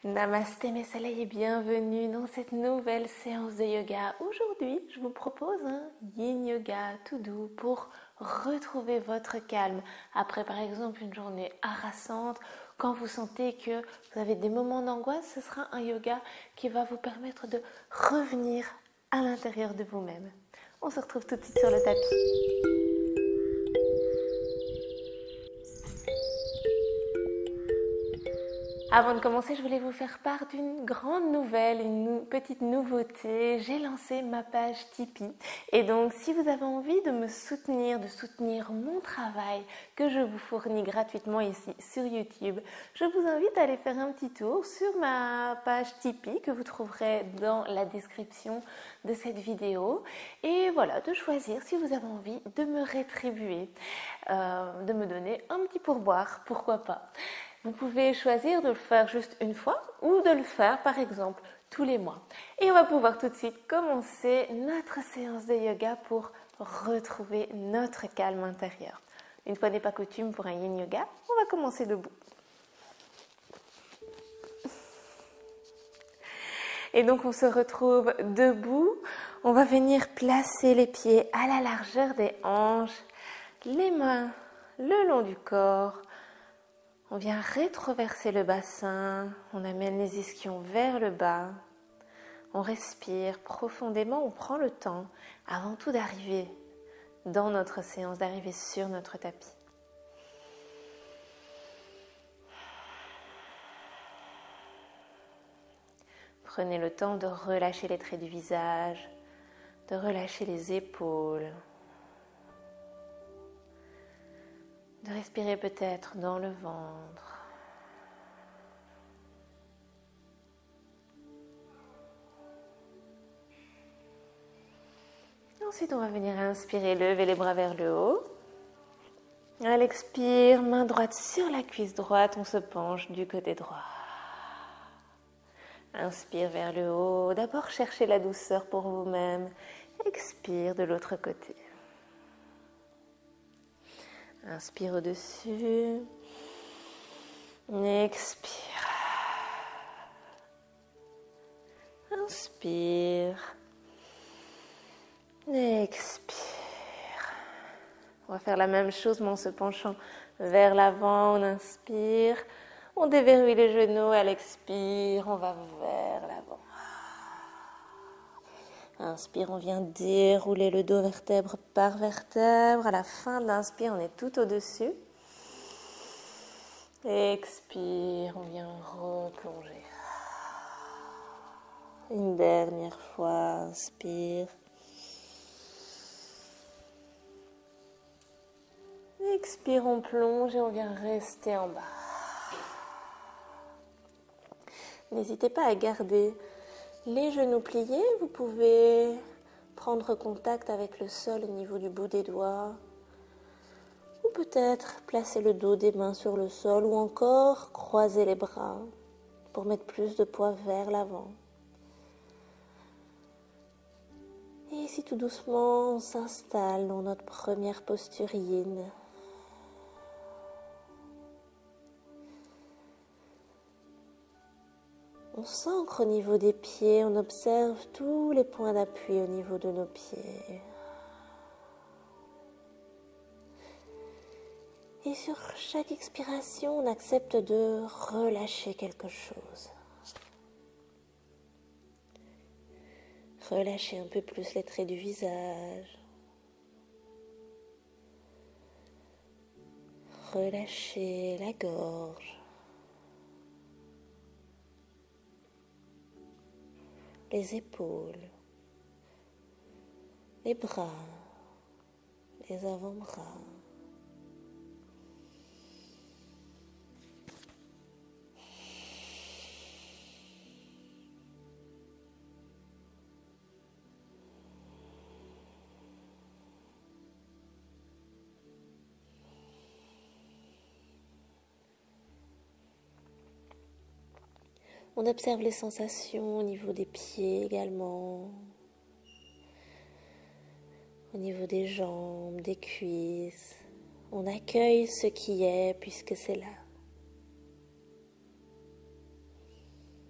Namasté mes soleils et bienvenue dans cette nouvelle séance de yoga. Aujourd'hui, je vous propose un yin yoga tout doux pour retrouver votre calme. Après par exemple une journée harassante, quand vous sentez que vous avez des moments d'angoisse, ce sera un yoga qui va vous permettre de revenir à l'intérieur de vous-même. On se retrouve tout de suite sur le tapis. Avant de commencer, je voulais vous faire part d'une grande nouvelle, une petite nouveauté. J'ai lancé ma page Tipeee. Et donc, si vous avez envie de me soutenir, de soutenir mon travail que je vous fournis gratuitement ici sur YouTube, je vous invite à aller faire un petit tour sur ma page Tipeee que vous trouverez dans la description de cette vidéo. Et voilà, de choisir si vous avez envie de me rétribuer, de me donner un petit pourboire, pourquoi pas. Vous pouvez choisir de le faire juste une fois ou de le faire par exemple tous les mois. Et on va pouvoir tout de suite commencer notre séance de yoga pour retrouver notre calme intérieur. Une fois n'est pas coutume pour un yin yoga, on va commencer debout. Et donc on se retrouve debout. On va venir placer les pieds à la largeur des hanches, les mains le long du corps. On vient rétroverser le bassin, on amène les ischions vers le bas, on respire profondément, on prend le temps avant tout d'arriver dans notre séance, d'arriver sur notre tapis. Prenez le temps de relâcher les traits du visage, de relâcher les épaules, de respirer peut-être dans le ventre. Ensuite, on va venir inspirer, lever les bras vers le haut. À l'expire, main droite sur la cuisse droite, on se penche du côté droit. Inspire vers le haut, d'abord cherchez la douceur pour vous-même. Expire de l'autre côté. Inspire au-dessus. Expire. Inspire. Expire. On va faire la même chose mais en se penchant vers l'avant. On inspire. On déverrouille les genoux. À l'expire, on va vers l'avant. Inspire, on vient dérouler le dos vertèbre par vertèbre. À la fin de l'inspire, on est tout au-dessus. Expire, on vient replonger. Une dernière fois, inspire. Expire, on plonge et on vient rester en bas. N'hésitez pas à garder les genoux pliés, vous pouvez prendre contact avec le sol au niveau du bout des doigts ou peut-être placer le dos des mains sur le sol ou encore croiser les bras pour mettre plus de poids vers l'avant. Et ici tout doucement on s'installe dans notre première posture yin. On s'ancre au niveau des pieds, on observe tous les points d'appui au niveau de nos pieds. Et sur chaque expiration, on accepte de relâcher quelque chose. Relâcher un peu plus les traits du visage. Relâcher la gorge. Les épaules, les bras, les avant-bras. On observe les sensations au niveau des pieds également, au niveau des jambes, des cuisses. On accueille ce qui est puisque c'est là.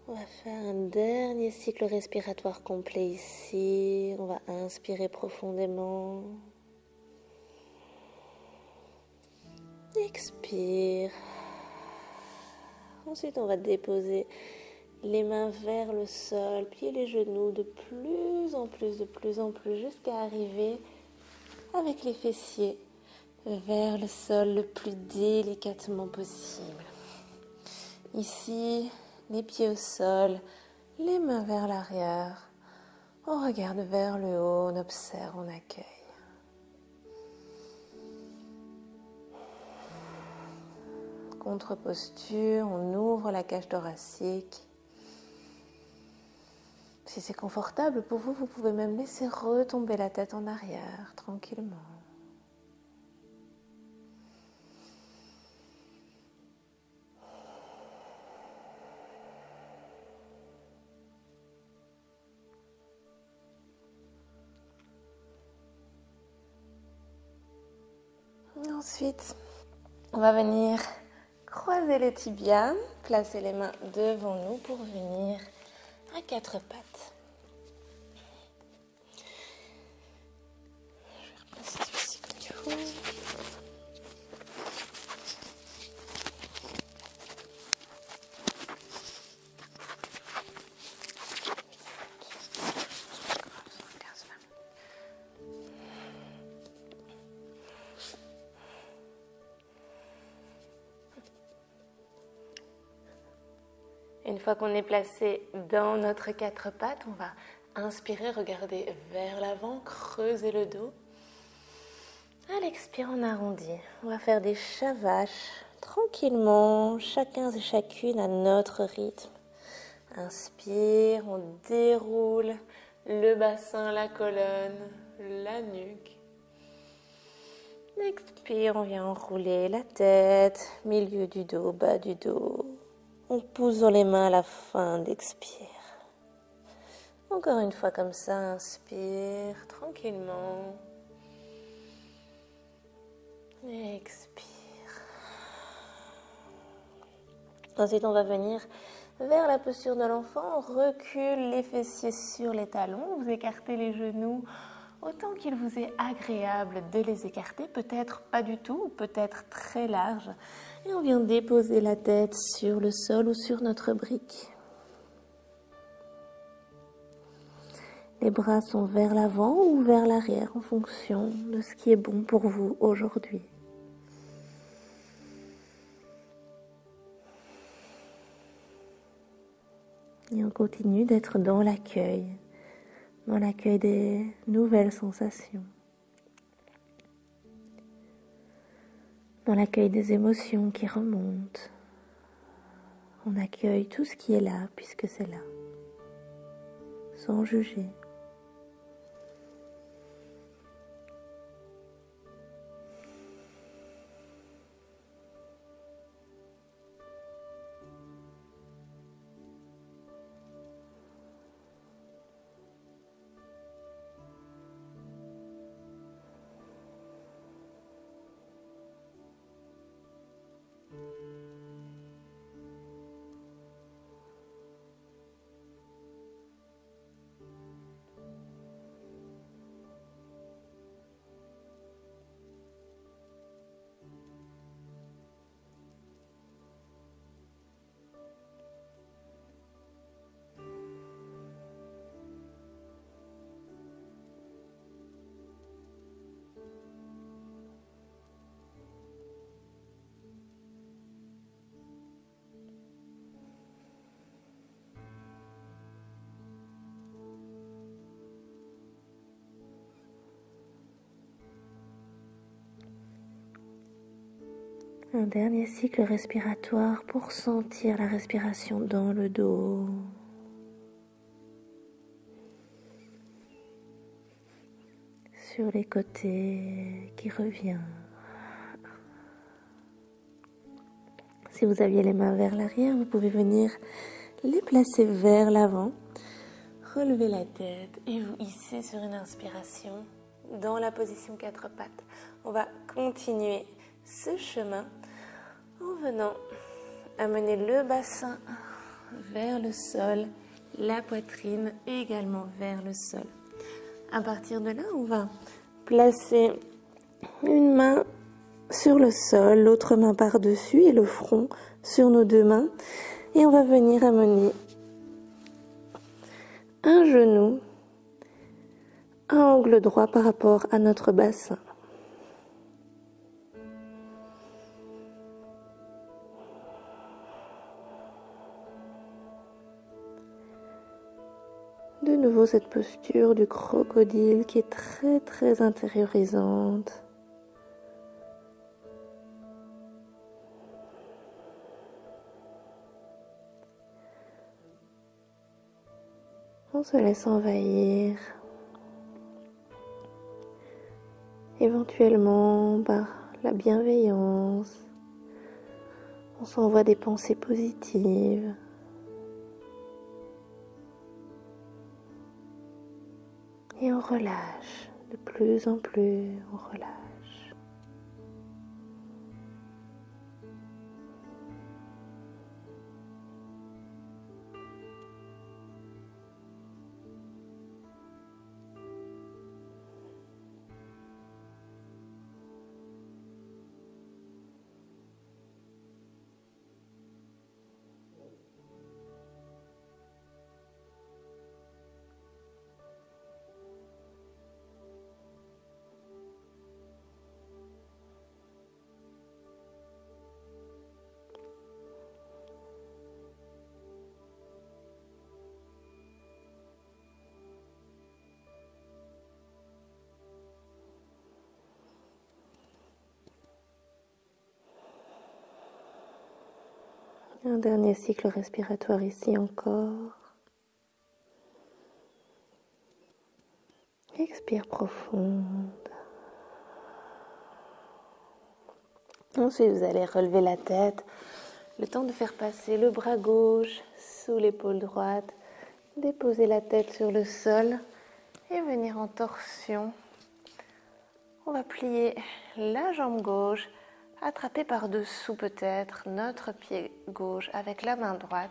On va faire un dernier cycle respiratoire complet ici. On va inspirer profondément. Expire. Ensuite, on va déposer les mains vers le sol, plier les genoux de plus en plus, jusqu'à arriver avec les fessiers vers le sol le plus délicatement possible. Ici, les pieds au sol, les mains vers l'arrière. On regarde vers le haut, on observe, on accueille. Contre-posture, on ouvre la cage thoracique. Si c'est confortable pour vous, vous pouvez même laisser retomber la tête en arrière, tranquillement. Ensuite, on va venir croiser les tibias, placer les mains devant nous pour venir à quatre pattes. Je vais replacer ceci comme il faut. Une fois qu'on est placé dans notre quatre pattes, on va inspirer, regarder vers l'avant, creuser le dos. À l'expire, on arrondit. On va faire des chavaches tranquillement, chacun et chacune à notre rythme. Inspire, on déroule le bassin, la colonne, la nuque. Expire, on vient enrouler la tête, milieu du dos, bas du dos. On pousse dans les mains à la fin d'expire. Encore une fois comme ça, inspire tranquillement. Expire. Ensuite, on va venir vers la posture de l'enfant. On recule les fessiers sur les talons. Vous écartez les genoux autant qu'il vous est agréable de les écarter. Peut-être pas du tout, ou peut-être très large. Et on vient déposer la tête sur le sol ou sur notre brique. Les bras sont vers l'avant ou vers l'arrière en fonction de ce qui est bon pour vous aujourd'hui. Et on continue d'être dans l'accueil des nouvelles sensations, dans l'accueil des émotions qui remontent. On accueille tout ce qui est là puisque c'est là, sans juger. Un dernier cycle respiratoire pour sentir la respiration dans le dos. Sur les côtés qui revient. Si vous aviez les mains vers l'arrière, vous pouvez venir les placer vers l'avant. Relevez la tête et vous hissez sur une inspiration dans la position quatre pattes. On va continuer ce chemin en venant amener le bassin vers le sol, la poitrine également vers le sol. À partir de là, on va placer une main sur le sol, l'autre main par-dessus et le front sur nos deux mains. Et on va venir amener un genou à angle droit par rapport à notre bassin. De nouveau cette posture du crocodile qui est très très intériorisante. On se laisse envahir, éventuellement par la bienveillance. On s'envoie des pensées positives. Et on relâche, de plus en plus, on relâche. Un dernier cycle respiratoire ici encore. Expire profonde. Ensuite, vous allez relever la tête. Le temps de faire passer le bras gauche sous l'épaule droite. Déposer la tête sur le sol et venir en torsion. On va plier la jambe gauche, attraper par-dessous peut-être notre pied gauche avec la main droite.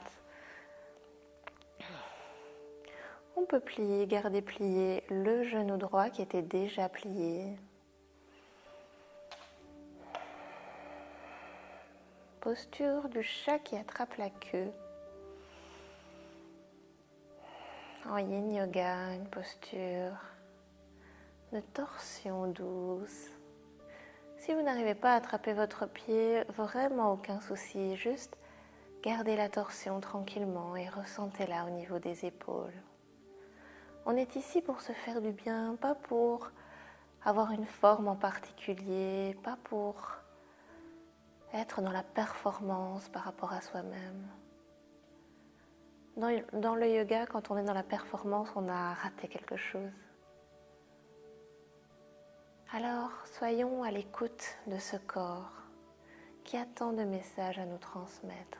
On peut plier, garder plié le genou droit qui était déjà plié. Posture du chat qui attrape la queue. En yin yoga, une posture de torsion douce. Si vous n'arrivez pas à attraper votre pied, vraiment aucun souci, juste gardez la torsion tranquillement et ressentez-la au niveau des épaules. On est ici pour se faire du bien, pas pour avoir une forme en particulier, pas pour être dans la performance par rapport à soi-même. Dans le yoga, quand on est dans la performance, on a raté quelque chose. Alors, soyons à l'écoute de ce corps qui a tant de messages à nous transmettre.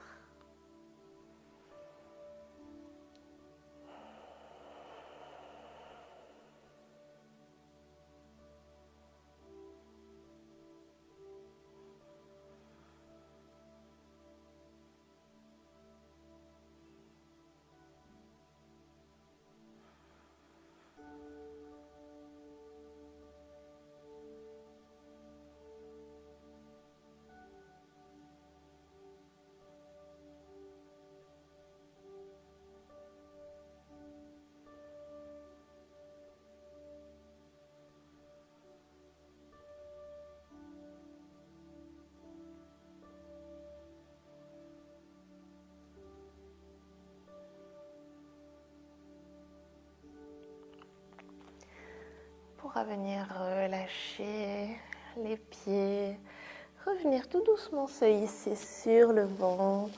On va venir relâcher les pieds, revenir tout doucement se hisser sur le ventre.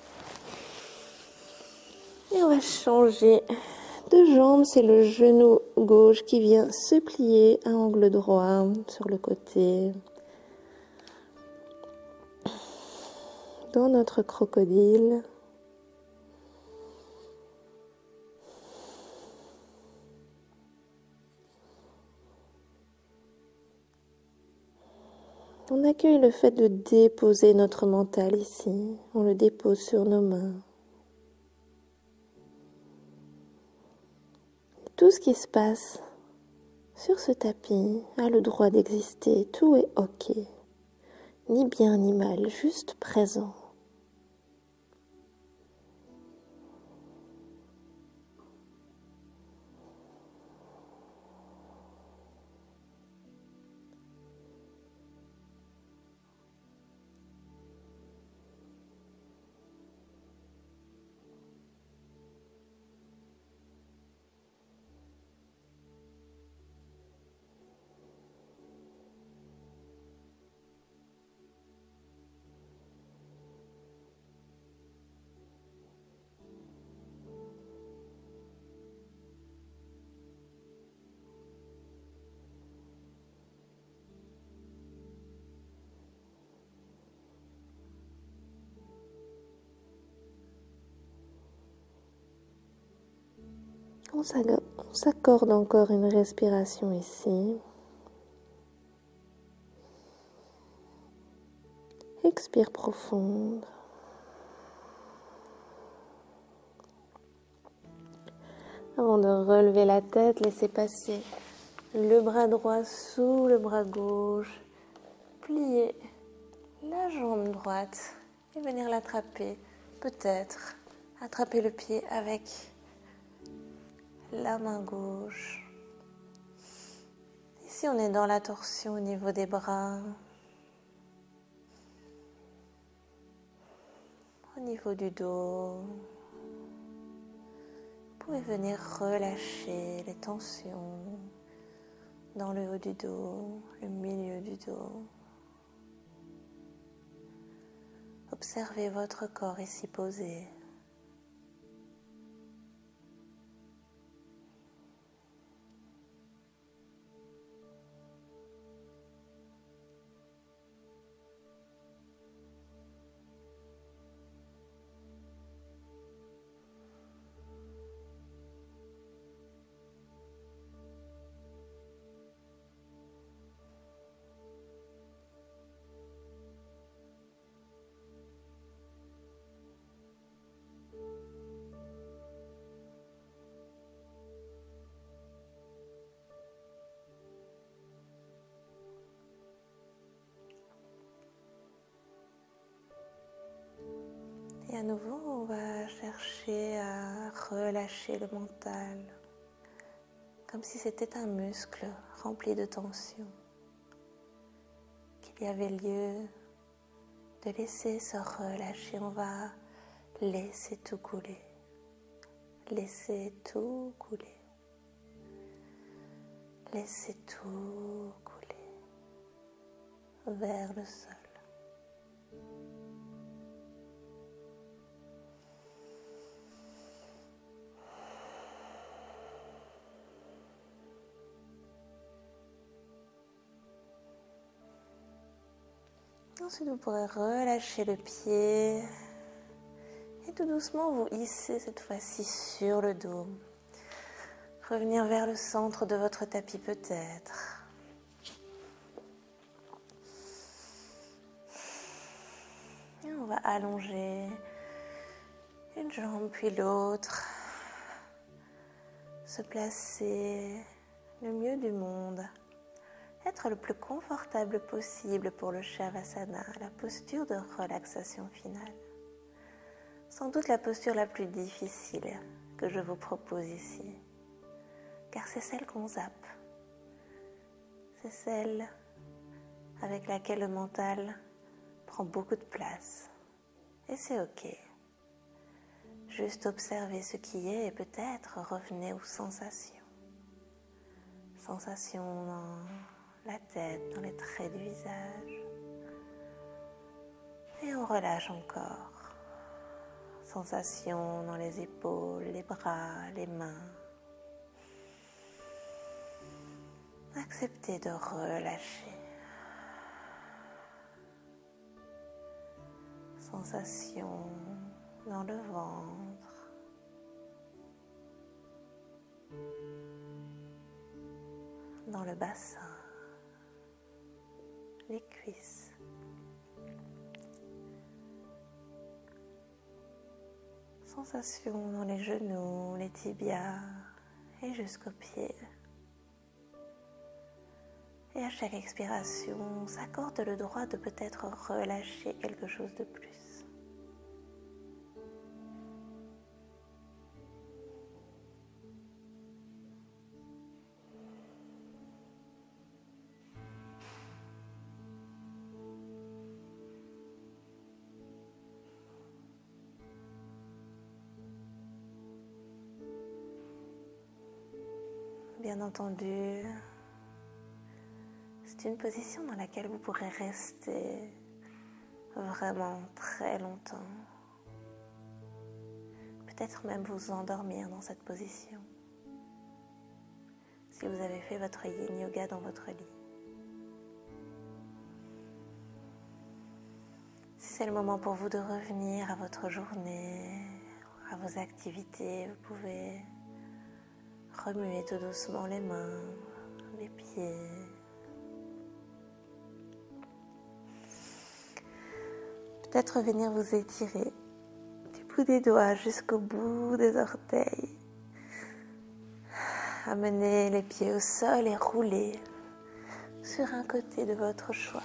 Et on va changer de jambe, c'est le genou gauche qui vient se plier à angle droit sur le côté. Dans notre crocodile. On accueille le fait de déposer notre mental ici. On le dépose sur nos mains. tout ce qui se passe sur ce tapis a le droit d'exister. Tout est ok. Ni bien ni mal, juste présent. On s'accorde encore une respiration ici. Expire profonde. Avant de relever la tête, laissez passer le bras droit sous le bras gauche. Pliez la jambe droite et venir l'attraper. Peut-être attraper le pied avec la main gauche. Ici, on est dans la torsion au niveau des bras, au niveau du dos. Vous pouvez venir relâcher les tensions dans le haut du dos, le milieu du dos. Observez votre corps ici posé. Et à nouveau, on va chercher à relâcher le mental, comme si c'était un muscle rempli de tension, qu'il y avait lieu de laisser se relâcher. On va laisser tout couler, laisser tout couler, laisser tout couler vers le sol. Ensuite, vous pourrez relâcher le pied et tout doucement vous hisser cette fois-ci sur le dos. Revenir vers le centre de votre tapis peut-être. Et on va allonger une jambe puis l'autre. Se placer le mieux du monde. Être le plus confortable possible pour le Shavasana, la posture de relaxation finale. Sans doute la posture la plus difficile que je vous propose ici, car c'est celle qu'on zappe. C'est celle avec laquelle le mental prend beaucoup de place. Et c'est ok. Juste observez ce qui est et peut-être revenez aux sensations. Sensations dans la tête, dans les traits du visage. Et on relâche encore. Sensations dans les épaules, les bras, les mains. Acceptez de relâcher. Sensations dans le ventre. Dans le bassin. Les cuisses. Sensations dans les genoux, les tibias et jusqu'aux pieds. Et à chaque expiration, on s'accorde le droit de peut-être relâcher quelque chose de plus. Bien entendu, c'est une position dans laquelle vous pourrez rester vraiment très longtemps. Peut-être même vous endormir dans cette position, si vous avez fait votre yin yoga dans votre lit. Si c'est le moment pour vous de revenir à votre journée, à vos activités, vous pouvez remuer tout doucement les mains, les pieds. Peut-être venir vous étirer du bout des doigts jusqu'au bout des orteils. Amener les pieds au sol et rouler sur un côté de votre choix.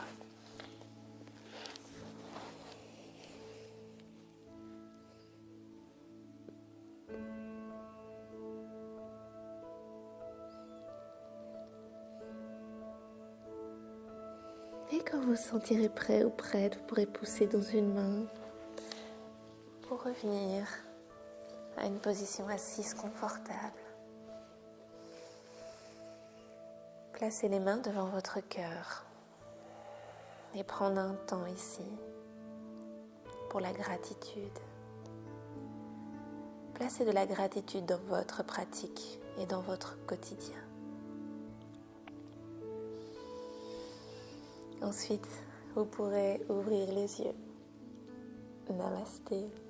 Et quand vous vous sentirez prêt ou prête, vous pourrez pousser dans une main pour revenir à une position assise confortable. Placez les mains devant votre cœur et prendre un temps ici pour la gratitude. Placez de la gratitude dans votre pratique et dans votre quotidien. Ensuite, vous pourrez ouvrir les yeux. Namasté.